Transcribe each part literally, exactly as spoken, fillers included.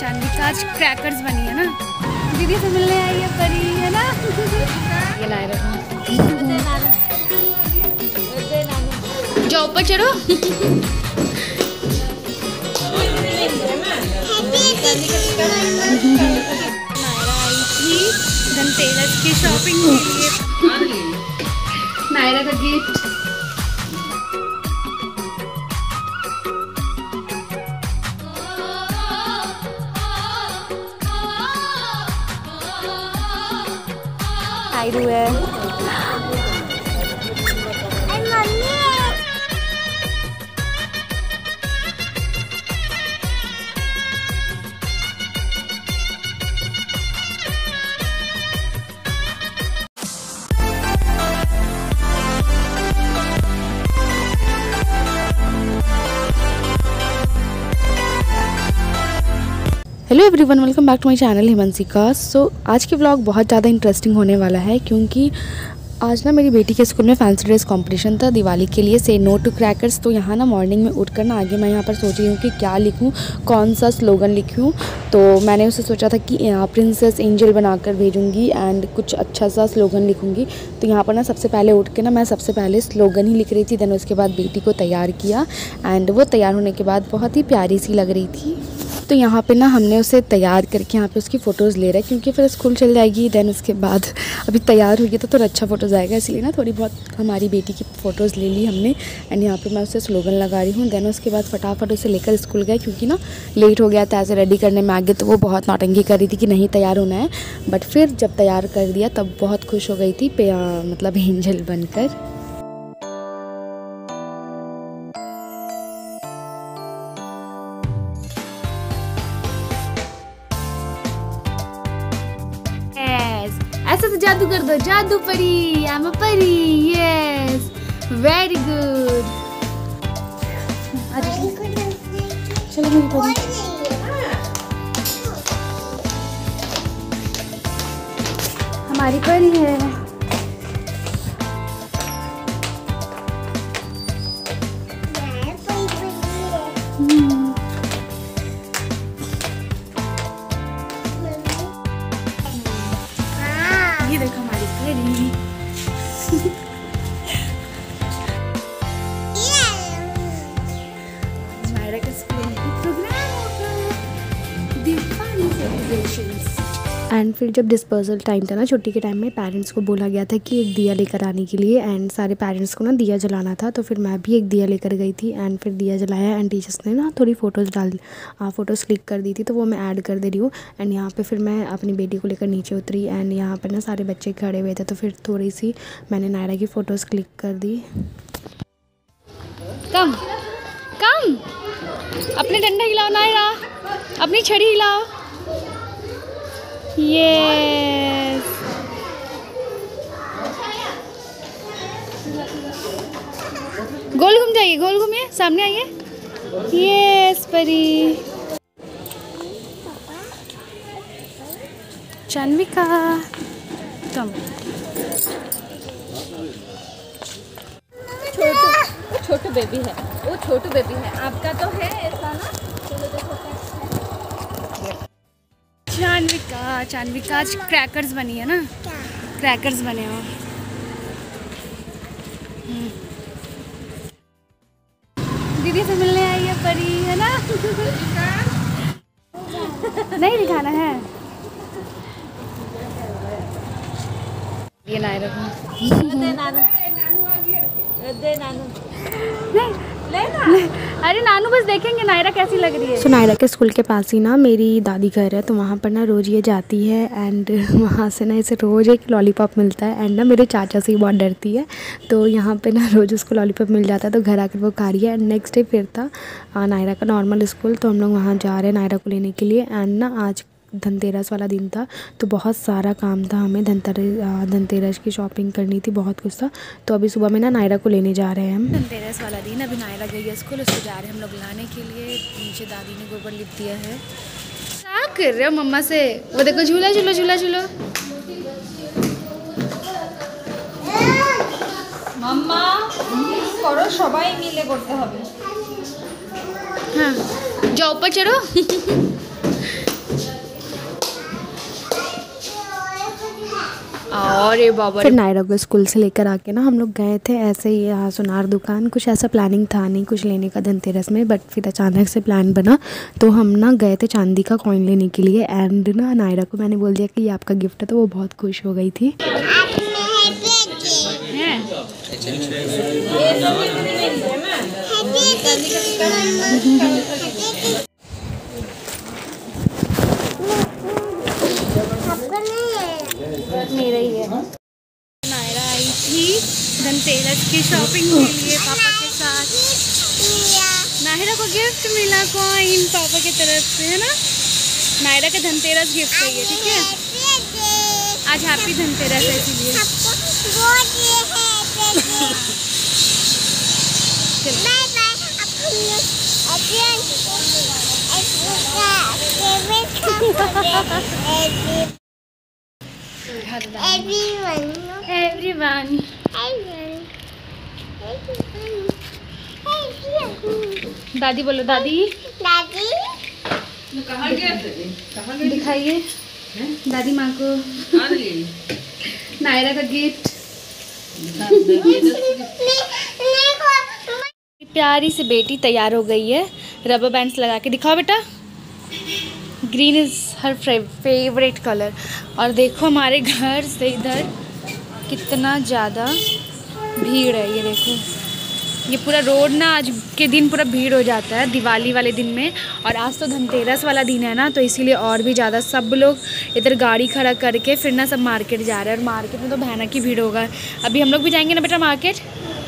चांदनी का आज क्रैकर्स बनी है ना, दीदी से मिलने आई है परी है ना। ये लाए जाओ ऊपर चढ़ो। धनतेरस की शॉपिंग के लिए नायरा का गिफ्ट। आयरू है hello everyone, welcome back to my channel Himanshika. So आज के व्लॉग बहुत ज़्यादा इंटरेस्टिंग होने वाला है क्योंकि आज ना मेरी बेटी के स्कूल में फैंसी ड्रेस कंपटीशन था दिवाली के लिए, से नो टू क्रैकर्स। तो यहाँ ना मॉर्निंग में उठकर ना आगे मैं यहाँ पर सोच रही हूँ कि क्या लिखूँ, कौन सा स्लोगन लिखूँ। तो मैंने उसे सोचा था कि प्रिंसेस एंजल बनाकर भेजूँगी एंड कुछ अच्छा सा स्लोगन लिखूँगी। तो यहाँ पर ना सबसे पहले उठ के ना मैं सबसे पहले स्लोगन ही लिख रही थी। देन उसके बाद बेटी को तैयार किया एंड वो तैयार होने के बाद बहुत ही प्यारी सी लग रही थी। तो यहाँ पे ना हमने उसे तैयार करके यहाँ पे उसकी फ़ोटोज़ ले रहे हैं क्योंकि फिर स्कूल चल जाएगी। देन उसके बाद अभी तैयार होगी तो थोड़ा अच्छा फ़ोटोज़ आएगा, इसलिए ना थोड़ी बहुत हमारी बेटी की फ़ोटोज़ ले ली हमने। एंड यहाँ पे मैं उसे स्लोगन लगा रही हूँ। देन उसके बाद फटाफट उसे लेकर स्कूल गए क्योंकि ना लेट हो गया था ऐसे रेडी करने में आगे। तो वो बहुत नौटंकी कर रही थी कि नहीं तैयार होना है, बट फिर जब तैयार कर दिया तब बहुत खुश हो गई थी पे मतलब एंजल बनकर। ऐसा तो जादू कर दो, जादू परी, आई एम अ परी, यस वेरी गुड। चलो मेरी परी, हमारी परी है। ये देखो हमारी परी। नायरा का स्कूल में प्रोग्राम होगा, दिवाली सेलिब्रेशंस। एंड फिर जब डिस्पर्सल टाइम था ना छुट्टी के टाइम में, पेरेंट्स को बोला गया था कि एक दिया लेकर आने के लिए। एंड सारे पेरेंट्स को ना दिया जलाना था, तो फिर मैं भी एक दिया लेकर गई थी एंड फिर दिया जलाया। एंड टीचर्स ने ना थोड़ी फ़ोटोज़ डाल फ़ोटोज़ क्लिक कर दी थी, तो वो मैं ऐड कर दे रही हूँ। एंड यहाँ पे फिर मैं अपनी बेटी को लेकर नीचे उतरी एंड यहाँ पर ना सारे बच्चे खड़े हुए थे, तो फिर थोड़ी सी मैंने नायरा की फ़ोटोज़ क्लिक कर दी। कम कम अपने डंडा हिलाओ नायरा, अपनी छड़ी हिलाओ, यस। गोल घूम जाइए, गोल घूमिए, सामने आइए, यस परी। चांदविका कम। छोटू छोटू बेबी है, वो छोटू बेबी है, आपका तो है ऐसा ना। चलो देखो चांदविका, चांदविका आज क्रैकर्स बनी है ना, क्रैकर्स बने हो। दीदी से मिलने आई है परी है ना। नहीं दिखाना है ये नायरा नहीं लेना। अरे नानू बस देखेंगे नायरा कैसी लग रही है। सो नायरा के स्कूल के पास ही ना मेरी दादी घर है, तो वहाँ पर ना रोज़ ये जाती है एंड वहाँ से ना इसे रोज़ एक लॉलीपॉप मिलता है। एंड ना मेरे चाचा से ही बहुत डरती है, तो यहाँ पे ना रोज़ उसको लॉलीपॉप मिल जाता है, तो घर आकर वो खा रही है। एंड नेक्स्ट डे फिर था नायरा का नॉर्मल स्कूल, तो हम लोग वहाँ जा रहे हैं नायरा को लेने के लिए। एंड ना आज धनतेरस वाला दिन था, तो बहुत सारा काम था, हमें धनतेरस धनतेरस की शॉपिंग करनी थी, बहुत कुछ था। तो अभी सुबह में ना नायरा को लेने जा रहे हैं हम। धनतेरस वाला दिन, अभी नायरा गई है स्कूल, उसको जा रहे हैं हम लोग लाने के लिए। नीचे दादी ने गोबर लिप दिया है। क्या कर रहे हो मम्मा से? वो देखो झूला झूलो झूला झूलो। मम्मा करो, सबाई मिले करते হবে। हाँ जाओ ऊपर चढ़ो। और ये बाबा फिर नायरा को स्कूल से लेकर आके ना हम लोग गए थे ऐसे ही यहाँ सुनार दुकान। कुछ ऐसा प्लानिंग था नहीं कुछ लेने का धनतेरस में, बट फिर अचानक से प्लान बना तो हम ना गए थे चांदी का कॉइन लेने के लिए। एंड ना नायरा को मैंने बोल दिया कि ये आपका गिफ्ट है, तो वो बहुत खुश हो गई थी। मेरा ही है। नायरा आई थी धनतेरस की शॉपिंग के लिए पापा के साथ। नायरा को गिफ्ट मिला कॉइन पापा की तरफ से, है ना। नायरा का धनतेरस गिफ्ट है ये, ठीक है। आज हैप्पी धनतेरस है इसलिए। Everyone. Everyone. दादी बोलो दादी। दादी कहाँ गया थे? कहाँ गए? दिखाइए दादी माँ को नायरा का गिफ्ट। प्यारी सी बेटी तैयार हो गई है, रबर बैंड्स लगा के। दिखाओ बेटा। Green is her favourite colour. और देखो हमारे घर से इधर कितना ज़्यादा भीड़ है, ये देखो। ये पूरा रोड ना आज के दिन पूरा भीड़ हो जाता है दिवाली वाले दिन में। और आज तो धनतेरस वाला दिन है ना, तो इसीलिए और भी ज़्यादा सब लोग इधर गाड़ी खड़ा करके फिर ना सब मार्केट जा रहे हैं। और मार्केट में तो भयानक ही भीड़ होगा। अभी हम लोग भी जाएंगे ना बेटा मार्केट।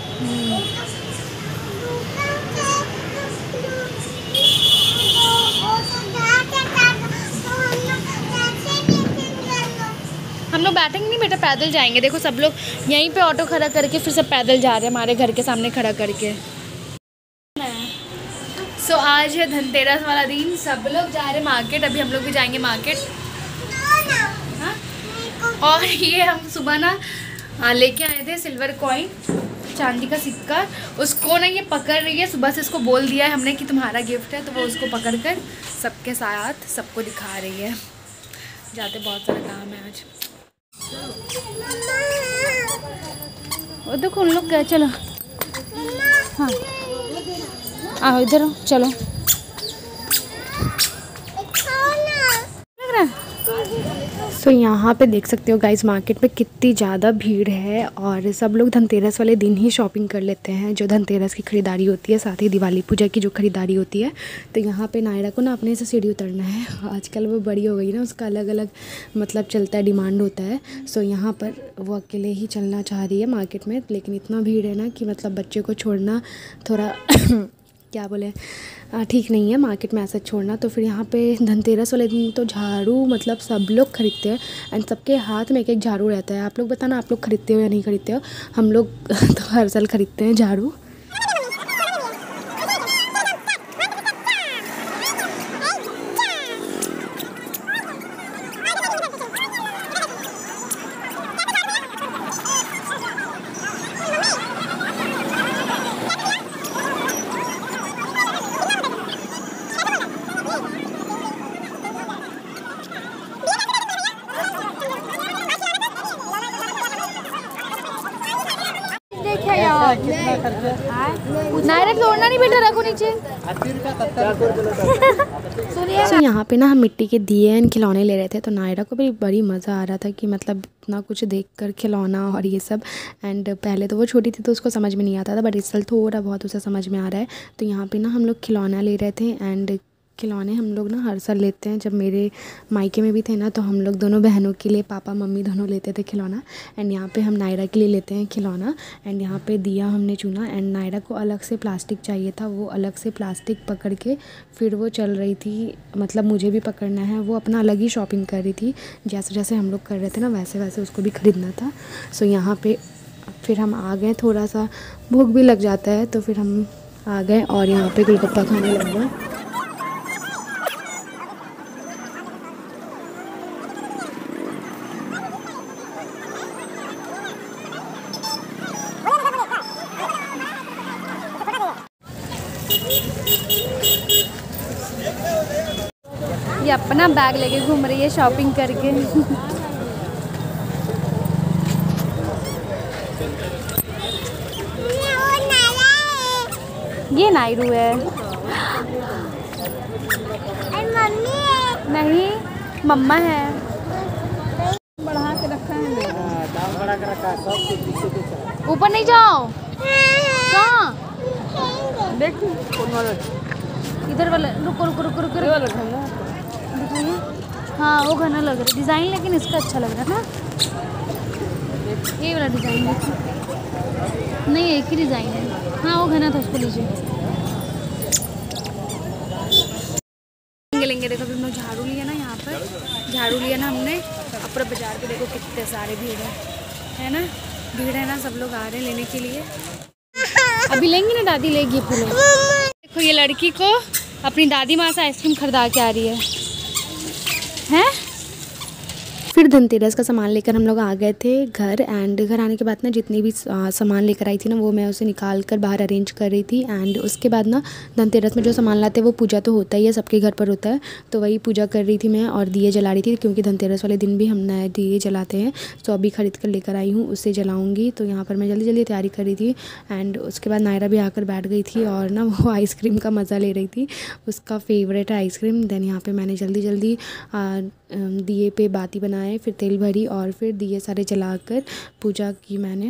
हम लोग बैठेंगे नहीं बेटा, पैदल जाएंगे। देखो सब लोग यहीं पे ऑटो खड़ा करके फिर सब पैदल जा रहे हैं हमारे घर के सामने खड़ा करके। सो so, आज है धनतेरस वाला दिन, सब लोग जा रहे हैं मार्केट। अभी हम लोग भी जाएंगे मार्केट। हाँ? और ये हम सुबह ना लेके आए थे सिल्वर कॉइन, चांदी का सिक्का। उसको ना ये पकड़ रही है, सुबह से इसको बोल दिया है हमने कि तुम्हारा गिफ्ट है, तो वो उसको पकड़ कर सबके साथ सबको दिखा रही है। जाते बहुत सारा काम है आज। वो देखो उन लोग गए। चलो हाँ आओ इधर चलो। सो so, यहाँ पे देख सकते हो गाइस मार्केट में कितनी ज़्यादा भीड़ है। और सब लोग धनतेरस वाले दिन ही शॉपिंग कर लेते हैं, जो धनतेरस की खरीदारी होती है, साथ ही दिवाली पूजा की जो खरीदारी होती है। तो यहाँ पे नायरा को ना अपने से सीढ़ी उतरना है। आजकल वो बड़ी हो गई ना, उसका अलग अलग मतलब चलता है, डिमांड होता है। सो so, यहाँ पर वो अकेले ही चलना चाह रही है मार्केट में, लेकिन इतना भीड़ है ना कि मतलब बच्चे को छोड़ना थोड़ा क्या बोले ठीक नहीं है मार्केट में ऐसा छोड़ना। तो फिर यहाँ पे धनतेरस वाले दिन तो झाड़ू मतलब सब लोग खरीदते हैं। एंड सबके हाथ में एक एक झाड़ू रहता है। आप लोग बताना आप लोग खरीदते हो या नहीं खरीदते हो। हम लोग तो हर साल खरीदते हैं झाड़ू। नायरा तोड़ना नहीं बेटा, रखो नीचे। तो यहाँ पे ना हम मिट्टी के दिए एंड खिलौने ले रहे थे। तो नायरा को भी बड़ी मज़ा आ रहा था कि मतलब इतना कुछ देखकर खिलौना और ये सब। एंड पहले तो वो छोटी थी तो उसको समझ में नहीं आता था, बट इस साल थोड़ा बहुत उसे समझ में आ रहा है। तो यहाँ पे ना हम लोग खिलौना ले रहे थे। एंड खिलौने हम लोग ना हर साल लेते हैं। जब मेरे मायके में भी थे ना, तो हम लोग दोनों बहनों के लिए, पापा मम्मी दोनों लेते थे खिलौना। एंड यहाँ पे हम नायरा के लिए लेते हैं खिलौना। एंड यहाँ पे दिया हमने चुना। एंड नायरा को अलग से प्लास्टिक चाहिए था, वो अलग से प्लास्टिक पकड़ के फिर वो चल रही थी, मतलब मुझे भी पकड़ना है। वो अपना अलग ही शॉपिंग कर रही थी, जैसे जैसे हम लोग कर रहे थे ना वैसे वैसे उसको भी ख़रीदना था। सो यहाँ पर फिर हम आ गए, थोड़ा सा भूख भी लग जाता है तो फिर हम आ गए और यहाँ पर गोलगप्पा खाने लग गए। ये अपना बैग लेके घूम रही है शॉपिंग करके। ये नायरू है। मम्मी है। नहीं, मम्मा है। बढ़ा के रखा है ना, दाम बढ़ा के रखा है, सब कुछ पीछे पे चला। ऊपर नहीं जाओ। कहाँ? देख कौन वाला, इधर वाला। रुको रुको रुको रुको ये वाला घना दिखाइए। हाँ वो घना लग रहा है डिज़ाइन, लेकिन इसका अच्छा लग रहा है ना। ये वाला डिज़ाइन देखिए। नहीं एक ही डिज़ाइन है। हाँ वो घना था, उसको लीजिए। लेंगे लेंगे देखो, हमने झाड़ू लिया ना, यहाँ पर झाड़ू लिया ना हमने। अब पूरा बाजार पे देखो कितने सारे भीड़ है, है ना। भीड़ है ना, सब लोग आ रहे हैं लेने के लिए। अभी लेंगे ना, दादी लेगी फूल। देखो ये लड़की को अपनी दादी माँ से आइसक्रीम खरीदा के आ रही है, हैं। फिर धनतेरस का सामान लेकर हम लोग आ गए थे घर। एंड घर आने के बाद ना जितनी भी सामान लेकर आई थी ना, वो मैं उसे निकाल कर बाहर अरेंज कर रही थी। एंड उसके बाद ना धनतेरस में जो सामान लाते हैं वो पूजा तो होता ही है, सबके घर पर होता है, तो वही पूजा कर रही थी मैं। और दिए जला रही थी, क्योंकि धनतेरस वाले दिन भी हम नए दिए जलाते हैं। तो अभी ख़रीद कर लेकर आई हूँ, उससे जलाऊँगी। तो यहाँ पर मैं जल्दी जल्दी तैयारी कर रही थी। एंड उसके बाद नायरा भी आकर बैठ गई थी और ना वो आइसक्रीम का मज़ा ले रही थी, उसका फेवरेट है आइसक्रीम। देन यहाँ पर मैंने जल्दी जल्दी दिए पे बाती बनाए, फिर तेल भरी और फिर दिए सारे जलाकर पूजा की मैंने।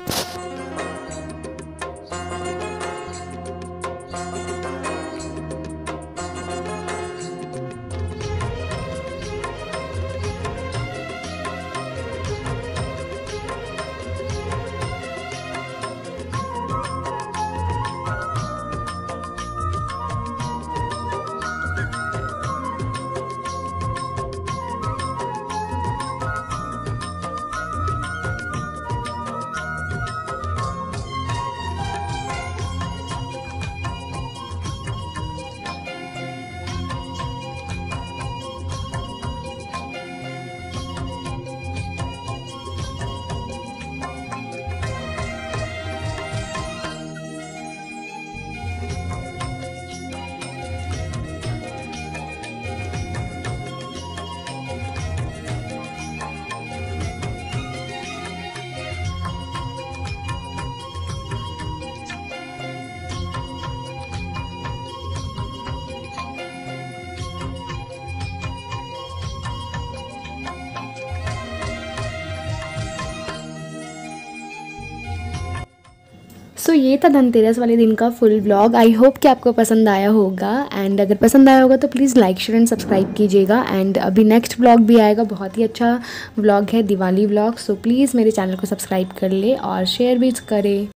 सो so, ये था धनतेरस वाले दिन का फुल व्लॉग। आई होप कि आपको पसंद आया होगा। एंड अगर पसंद आया होगा तो please like share and subscribe कीजिएगा। एंड अभी नेक्स्ट व्लॉग भी आएगा, बहुत ही अच्छा व्लॉग है, दिवाली व्लॉग। सो प्लीज़ मेरे चैनल को सब्सक्राइब कर ले और शेयर भी करें।